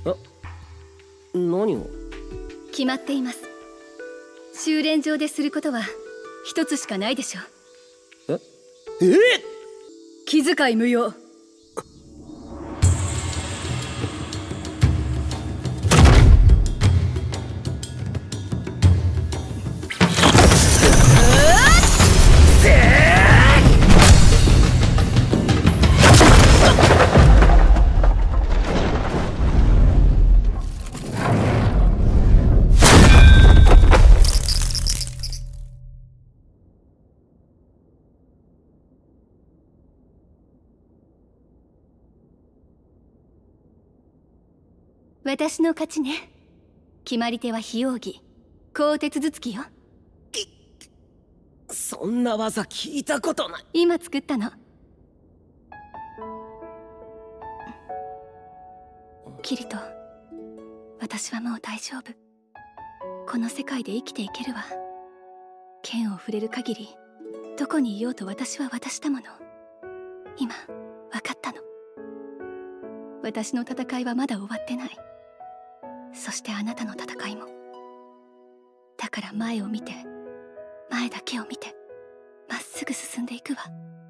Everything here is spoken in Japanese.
何を？ 決まっています。修練場ですることは一つしかないでしょう。気遣い無用。私の勝ちね。決まり手は非奥義、鋼鉄頭突きよ。 そんな技聞いたことない。 今作ったの。キリト、私はもう大丈夫。この世界で生きていけるわ。剣を触れる限りどこにいようと私は私だもの。今分かったの。私の戦いはまだ終わってない。そしてあなたの戦いも。だから前を見て、前だけを見て、まっすぐ進んでいくわ。